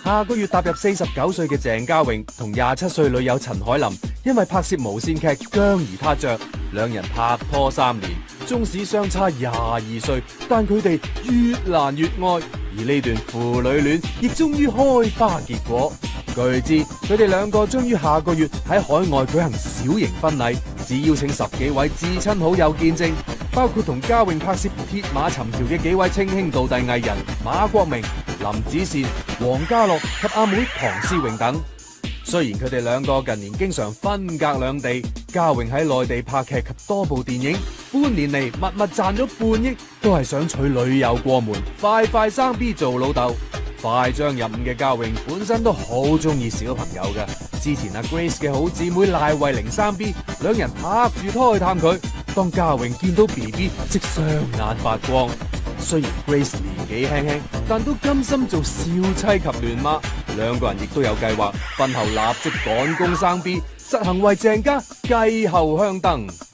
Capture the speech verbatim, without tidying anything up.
下個月踏入四十九歲嘅鄭嘉穎同廿七歲女友陳凱琳，因為拍攝無線劇《姜而他着》，兩人拍拖三年，縱使相差廿二歲，但佢哋越難越愛，而呢段父女戀亦終於開花結果。據知佢哋兩個將於下個月喺海外舉行小型婚禮，只邀請十幾位至親好友見證，包括同嘉穎拍攝《鐵馬尋條》嘅幾位稱兄道弟藝人馬國明、林子善、黃家樂及阿妹唐詩詠等。雖然佢哋兩個近年經常分隔兩地，嘉穎喺內地拍劇及多部電影，半年嚟默默賺咗半億，都係想娶女友過門，快快生 B 做老豆。快將入伍嘅嘉穎本身都好中意小朋友嘅，之前阿 Grace 嘅好姊妹賴慧玲生 B， 兩人拍住拖去探佢，當嘉穎見到 B B 即雙眼發光。雖然 Grace 年紀輕輕，但都甘心做少妻及嫩媽，兩個人亦都有計劃，婚後立即趕工生 B， 實行為鄭家繼後香燈。